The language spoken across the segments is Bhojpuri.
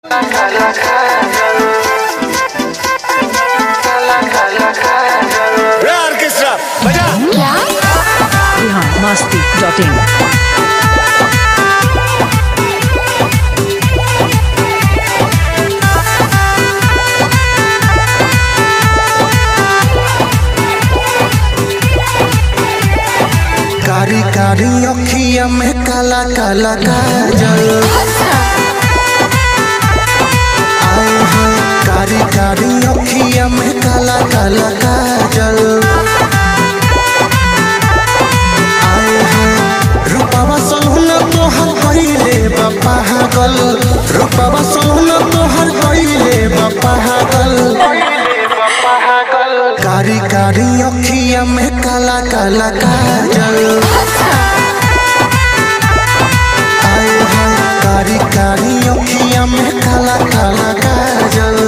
masti.in कारी कारी अखिया में काला काला काजल आए हैं कारी कारी अखिया में काला काला काजल आए हैं रूपावा सलहुना तोहर कइले बा पागल रूपावा सलहुना तोहर कइले बा पागल कारी कारी अखिया में काला काला काजल आए हैं कारी कारी अखिया में काला काला काजल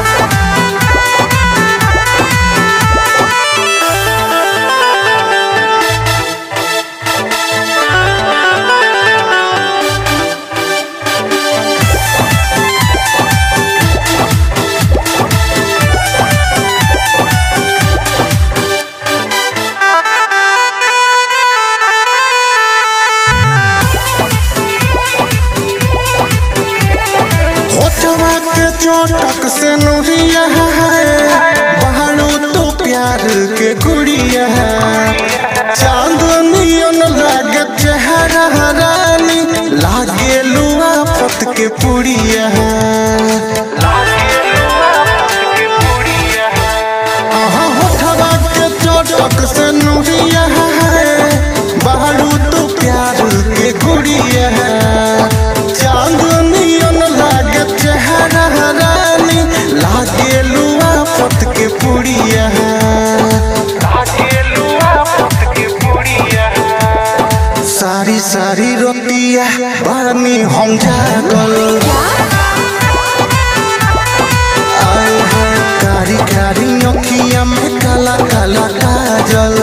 चोटक से नूरिया है बहारू तो प्यार के गुड़िया है चांदनियन लागे चेहरा रानी लागे लुआ पत के पुड़िया है होठवा के चोटक से नूरिया है बहारू तो प्यार के गुड़िया है चांदनियन लागे चेहरा रानी लागे लुआ पत के पुड़िया है सारी सारी रोटिया बानी हम जागल आए हैं कारी कारी अखिया में काला काला काजल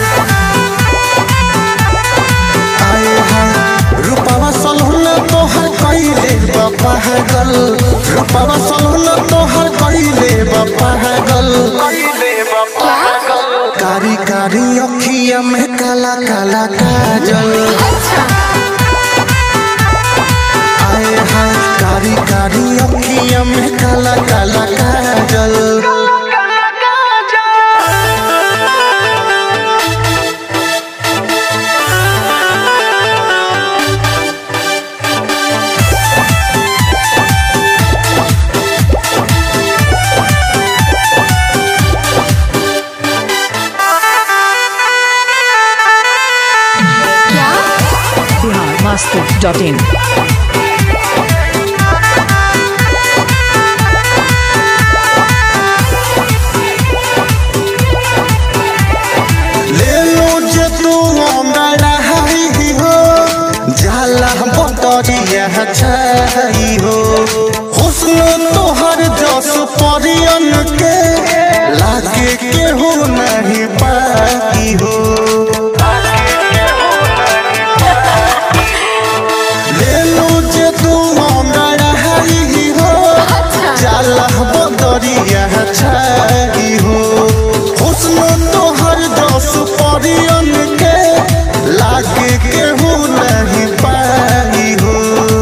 आए हैं रूपावा सलहुना तोहर कइले बा पागल रूपावा सलहुना तोहर कइले बा पागल कारी कारी अखिया में काला काला काजल आए हैं कारी कारी अखिया में काला काला काजल masti.in ले लो जे तू हमरा हाई हो जाला बतरिया छाई हो हुस्न तोहर जस परियन के लागे केहू नहीं पाई हो छाई हो हुस्न तोहर जस परियन के लागे केहू नहीं पाई हो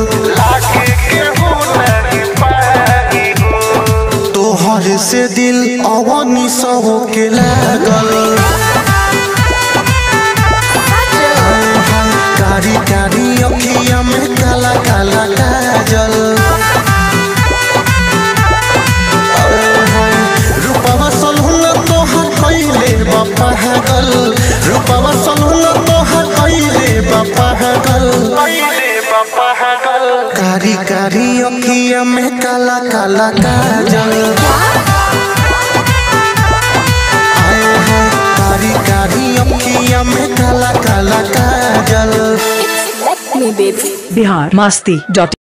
तोहर से दिल अवनी सब के लागल कारी कारी अखिया में काला काला काजल पागल रूपावा सलहुना तोहर कइले बा पागल कारी कारी अखिया में काला काला काजल आए हैं कारी कारी अखिया में काला काला काजल बिहार masti.in